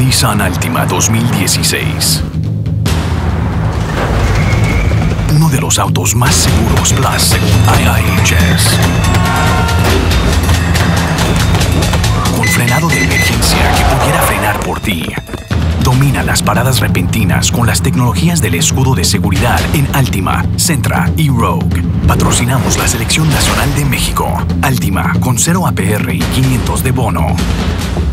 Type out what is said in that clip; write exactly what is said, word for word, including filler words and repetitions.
Nissan Altima dos mil dieciséis. Uno de los autos más seguros Plus según I I H S. Con frenado de emergencia que pudiera frenar por ti. Domina las paradas repentinas con las tecnologías del escudo de seguridad en Altima, Sentra y Rogue. Patrocinamos la Selección Nacional de México. Altima con cero A P R y quinientos de bono.